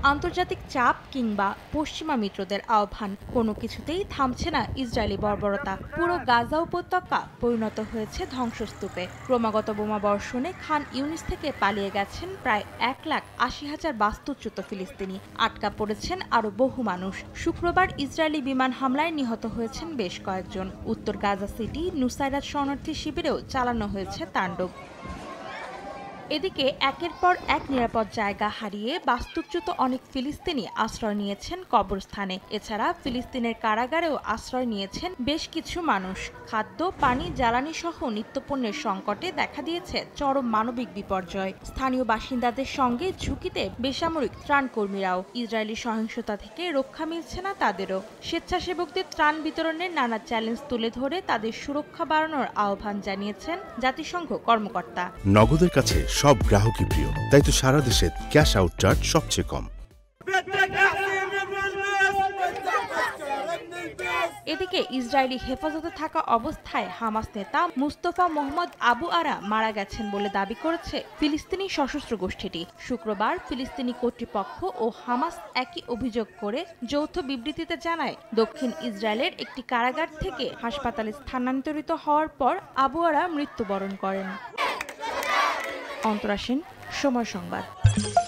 আন্তর্জাতিক চাপ কিংবা পশ্চিমা মিত্রদের আহ্বান কোনো কিছুতেই থামছে না ইসরায়েলি বর্বরতা। পুরো গাজা উপত্যকা পরিণত হয়েছে ধ্বংসস্তূপে। ক্রমাগত বোমাবর্ষণে খান ইউনিস থেকে পালিয়ে গেছেন প্রায় 1,80,000 বাস্তুচ্যুত ফিলিস্তিনি। আটকা পড়েছেন আরও বহু মানুষ। শুক্রবার ইসরায়েলি বিমান হামলায় নিহত হয়েছেন বেশ কয়েকজন। উত্তর গাজা সিটি নুসাইরাত শরণার্থী শিবিরেও চালানো হয়েছে তাণ্ডব। এদিকে একের পর এক নিরাপদ জায়গা হারিয়ে বাস্তুচ্যুত অনেক ফিলিস্তিনি আশ্রয় নিয়েছেন কবরস্থানে। এছাড়া ফিলিস্তিনের কারাগারেও আশ্রয় নিয়েছেন বেশ কিছু মানুষ। খাদ্য, পানি, জ্বালানি সহ নিত্যপণ্যের সংকটে দেখা দিয়েছে চরম মানবিক বিপর্যয়। স্থানীয় বাসিন্দাদের সঙ্গে ঝুঁকিতে বেসামরিক ত্রাণকর্মীরাও। ইসরায়েলি সহিংসতা থেকে রক্ষা মিলছে না তাদেরও। স্বেচ্ছাসেবকদের ত্রাণ বিতরণের নানা চ্যালেঞ্জ তুলে ধরে তাদের সুরক্ষা বাড়ানোর আহ্বান জানিয়েছেন জাতিসংঘ কর্মকর্তা। নগদের কাছে সব গ্রাহকই প্রিয়, তাই তো সারা দেশে ক্যাশ আউট চার্জ সবচেয়ে কম। এদিকে ইসরায়েলি হেফাজতে থাকা অবস্থায় হামাস নেতা মুস্তফা মোহাম্মদ আবু আরা মারা গেছেন বলে দাবি করেছে ফিলিস্তিনি সশস্ত্র গোষ্ঠীটি। শুক্রবার ফিলিস্তিনি কর্তৃপক্ষ ও হামাস একই অভিযোগ করে যৌথ বিবৃতিতে জানায়, দক্ষিণ ইসরায়েলের একটি কারাগার থেকে হাসপাতালে স্থানান্তরিত হওয়ার পর আবু আরা মৃত্যুবরণ করেন। অন্তরা সেন, সময় সংবাদ।